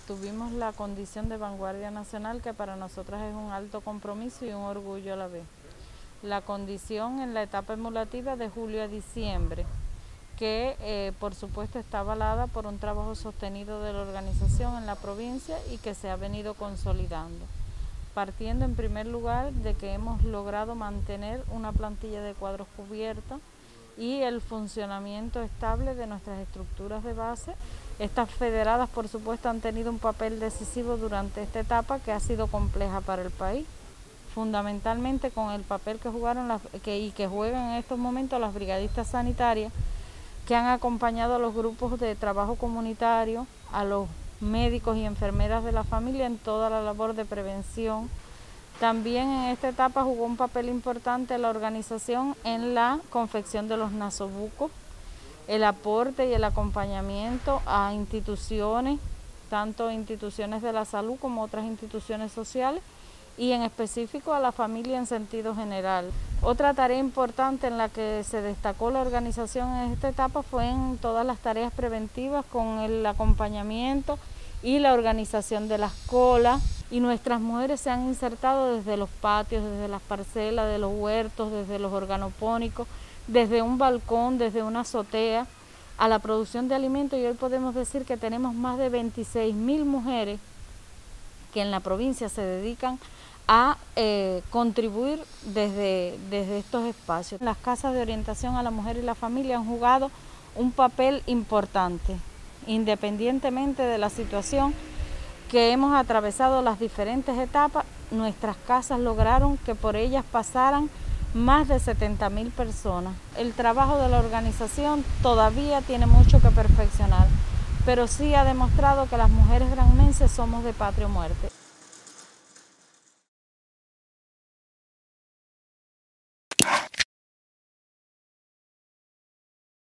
tuvimos la condición de vanguardia nacional, que para nosotras es un alto compromiso y un orgullo a la vez. La condición en la etapa emulativa de julio a diciembre, que por supuesto está avalada por un trabajo sostenido de la organización en la provincia y que se ha venido consolidando, partiendo en primer lugar de que hemos logrado mantener una plantilla de cuadros cubierta y el funcionamiento estable de nuestras estructuras de base. Estas federadas, por supuesto, han tenido un papel decisivo durante esta etapa que ha sido compleja para el país, fundamentalmente con el papel que jugaron y que juegan en estos momentos las brigadistas sanitarias, que han acompañado a los grupos de trabajo comunitario, a los médicos y enfermeras de la familia en toda la labor de prevención. También en esta etapa jugó un papel importante la organización en la confección de los nasobucos, el aporte y el acompañamiento a instituciones, tanto instituciones de la salud como otras instituciones sociales, y en específico a la familia en sentido general. Otra tarea importante en la que se destacó la organización en esta etapa fue en todas las tareas preventivas con el acompañamiento y la organización de las colas, y nuestras mujeres se han insertado desde los patios, desde las parcelas, de los huertos, desde los organopónicos, desde un balcón, desde una azotea, a la producción de alimentos, y hoy podemos decir que tenemos más de 26.000 mujeres que en la provincia se dedican a contribuir desde estos espacios. Las casas de orientación a la mujer y la familia han jugado un papel importante, independientemente de la situación que hemos atravesado las diferentes etapas. Nuestras casas lograron que por ellas pasaran más de 70.000 personas. El trabajo de la organización todavía tiene mucho que perfeccionar, pero sí ha demostrado que las mujeres granmenses somos de patria o muerte.